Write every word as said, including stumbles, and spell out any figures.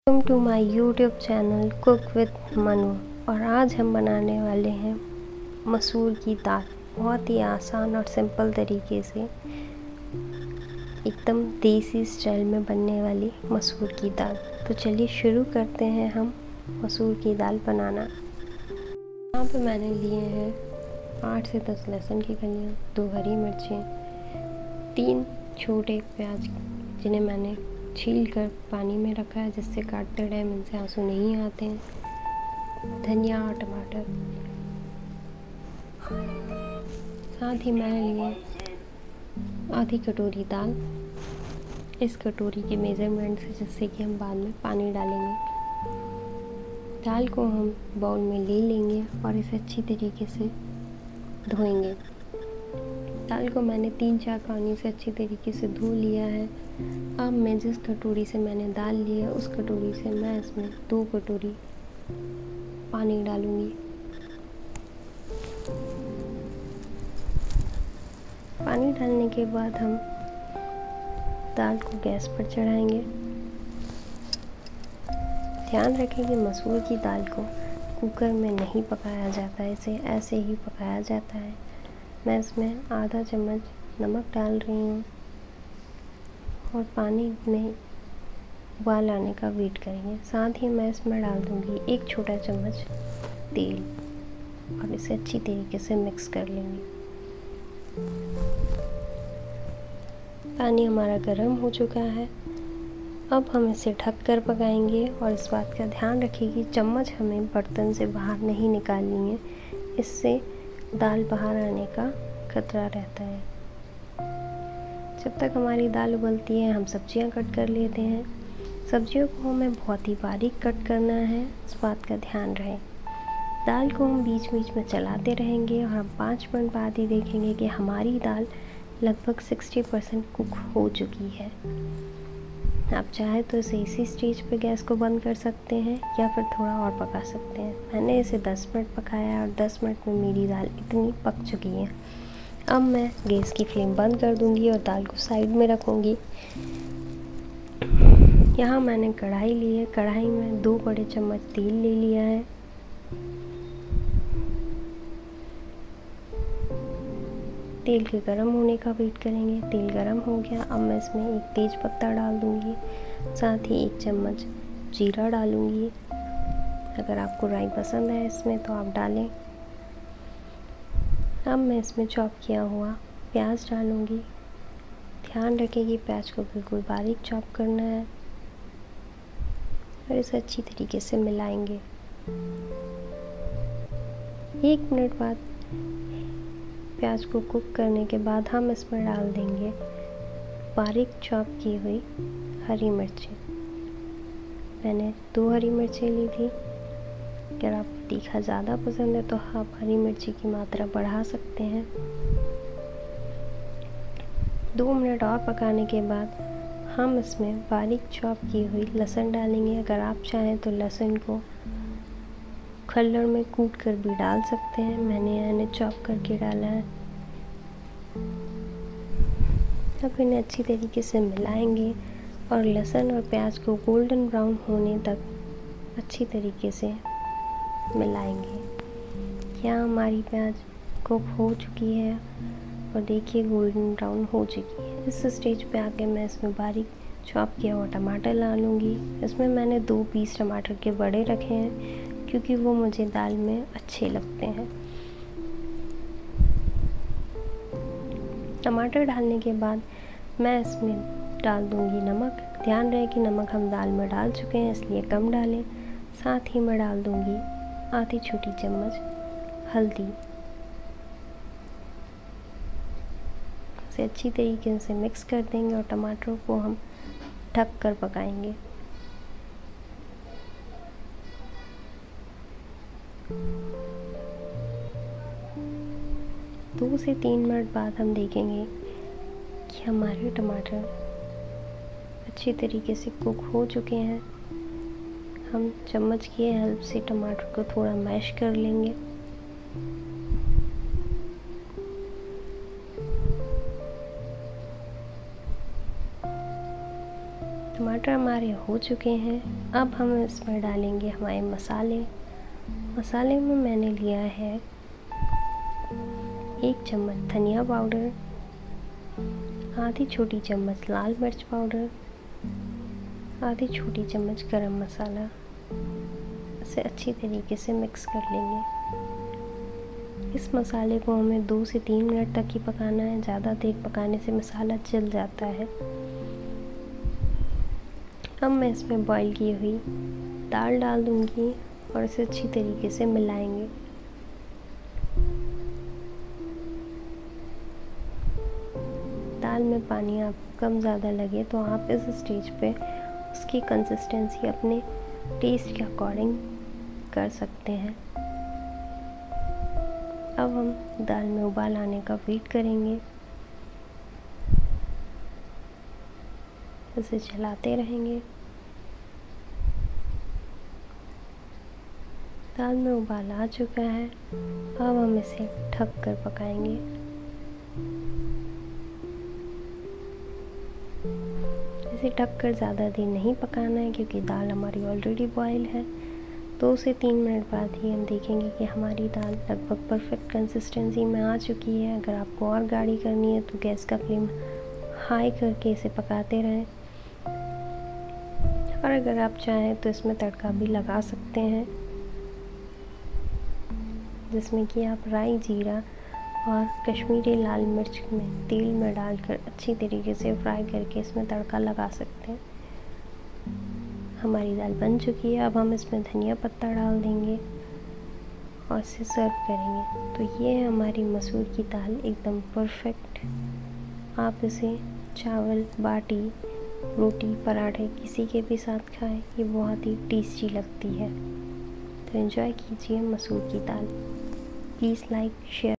Welcome to my YouTube channel cook with Manu. और आज हम बनाने वाले हैं मसूर की दाल। बहुत ही आसान और सिंपल तरीके से एकदम देसी स्टाइल में बनने वाली मसूर की दाल। तो चलिए शुरू करते हैं हम मसूर की दाल बनाना। यहाँ पे मैंने लिए हैं आठ से दस लहसुन की कलियाँ, दो हरी मिर्चें, तीन छोटे प्याज जिन्हें मैंने छील कर पानी में रखा है जिससे काटते टाइम इनसे आंसू नहीं आते हैं, धनिया और टमाटर। साथ ही मैंने लिए आधी कटोरी दाल, इस कटोरी के मेज़रमेंट से, जिससे कि हम बाद में पानी डालेंगे। दाल को हम बाउल में ले लेंगे और इसे अच्छी तरीके से धोएंगे। दाल को मैंने तीन चार पानी से अच्छी तरीके से धो लिया है। अब मैं जिस कटोरी से मैंने दाल ली है उस कटोरी से मैं इसमें दो कटोरी पानी डालूंगी। पानी डालने के बाद हम दाल को गैस पर चढ़ाएंगे। ध्यान रखें कि मसूर की दाल को कुकर में नहीं पकाया जाता है, इसे ऐसे ही पकाया जाता है। मैं इसमें आधा चम्मच नमक डाल रही हूँ और पानी में उबाल आने का वेट करेंगे। साथ ही मैं इसमें डाल दूँगी एक छोटा चम्मच तेल और इसे अच्छी तरीके से मिक्स कर लेंगे। पानी हमारा गर्म हो चुका है। अब हम इसे ढक कर पकाएंगे और इस बात का ध्यान रखिए कि चम्मच हमें बर्तन से बाहर नहीं निकालनी है, इससे दाल बाहर आने का खतरा रहता है। जब तक हमारी दाल उबलती है हम सब्जियां कट कर लेते हैं। सब्जियों को हमें बहुत ही बारीक कट करना है, इस बात का ध्यान रहे। दाल को हम बीच बीच में चलाते रहेंगे और हम पाँच मिनट बाद ही देखेंगे कि हमारी दाल लगभग साठ परसेंट कुक हो चुकी है। आप चाहे तो इसे इसी स्टेज पे गैस को बंद कर सकते हैं या फिर थोड़ा और पका सकते हैं। मैंने इसे दस मिनट पकाया और दस मिनट में मेरी दाल इतनी पक चुकी है। अब मैं गैस की फ्लेम बंद कर दूंगी और दाल को साइड में रखूंगी। यहाँ मैंने कढ़ाई ली है, कढ़ाई में दो बड़े चम्मच तेल ले लिया है। तेल के गर्म होने का वेट करेंगे। तेल गर्म हो गया, अब मैं इसमें एक तेज पत्ता डाल दूंगी, साथ ही एक चम्मच जीरा डालूंगी। अगर आपको राई पसंद है इसमें तो आप डालें। अब मैं इसमें चॉप किया हुआ प्याज डालूंगी। ध्यान रखें कि प्याज को बिल्कुल बारीक चॉप करना है और इसे अच्छी तरीके से मिलाएंगे। एक मिनट बाद प्याज को कुक करने के बाद हम इसमें डाल देंगे बारीक चॉप की हुई हरी मिर्चें। मैंने दो हरी मिर्चें ली थी। अगर आपको तीखा ज़्यादा पसंद है तो आप हरी मिर्ची की मात्रा बढ़ा सकते हैं। दो मिनट और पकाने के बाद हम इसमें बारीक चॉप की हुई लहसुन डालेंगे। अगर आप चाहें तो लहसुन को खल्लड़ में कूट कर भी डाल सकते हैं, मैंने यानी चॉप करके डाला है। अब इन्हें अच्छी तरीके से मिलाएंगे और लहसुन और प्याज को गोल्डन ब्राउन होने तक अच्छी तरीके से मिलाएंगे। यहाँ हमारी प्याज कुक हो चुकी है और देखिए गोल्डन ब्राउन हो चुकी है। इस स्टेज पे आके मैं इसमें बारीक चॉप किया हुआ टमाटर डालूंगी। इसमें मैंने दो पीस टमाटर के बड़े रखे हैं क्योंकि वो मुझे दाल में अच्छे लगते हैं। टमाटर डालने के बाद मैं इसमें डाल दूंगी नमक। ध्यान रहे कि नमक हम दाल में डाल चुके हैं इसलिए कम डालें। साथ ही मैं डाल दूंगी आधी छोटी चम्मच हल्दी। इसे अच्छी तरीके से मिक्स कर देंगे और टमाटरों को हम ढक कर पकाएंगे। दो से तीन मिनट बाद हम देखेंगे कि हमारे टमाटर अच्छी तरीके से कुक हो चुके हैं। हम चम्मच की हेल्प से टमाटर को थोड़ा मैश कर लेंगे। टमाटर हमारे हो चुके हैं। अब हम इसमें डालेंगे हमारे मसाले। मसाले में मैंने लिया है एक चम्मच धनिया पाउडर, आधी छोटी चम्मच लाल मिर्च पाउडर, आधी छोटी चम्मच गरम मसाला। इसे अच्छी तरीके से मिक्स कर लेंगे। इस मसाले को हमें दो से तीन मिनट तक ही पकाना है। ज़्यादा देर पकाने से मसाला जल जाता है। अब मैं इसमें बॉईल की हुई दाल डाल दूंगी और इसे अच्छी तरीके से मिलाएंगे। दाल में पानी आपको कम ज़्यादा लगे तो आप इस स्टेज पे उसकी कंसिस्टेंसी अपने टेस्ट के अकॉर्डिंग कर सकते हैं। अब हम दाल में उबाल आने का वेट करेंगे। इसे चलाते रहेंगे। दाल में उबाल आ चुका है। अब हम इसे ढक कर पकाएंगे। इसे ढक कर ज़्यादा देर नहीं पकाना है क्योंकि दाल हमारी ऑलरेडी बॉयल है। दो से तीन मिनट बाद ही हम देखेंगे कि हमारी दाल लगभग परफेक्ट कंसिस्टेंसी में आ चुकी है। अगर आपको और गाढ़ी करनी है तो गैस का फ्लेम हाई करके इसे पकाते रहें। और अगर आप चाहें तो इसमें तड़का भी लगा सकते हैं, जिसमें कि आप राई, जीरा और कश्मीरी लाल मिर्च में तेल में डालकर अच्छी तरीके से फ्राई करके इसमें तड़का लगा सकते हैं। हमारी दाल बन चुकी है। अब हम इसमें धनिया पत्ता डाल देंगे और इसे सर्व करेंगे। तो ये है हमारी मसूर की दाल, एकदम परफेक्ट। आप इसे चावल, बाटी, रोटी, पराठे किसी के भी साथ खाएं, ये बहुत ही टेस्टी लगती है। तो एंजॉय कीजिए मसूर की दाल। Please like, share.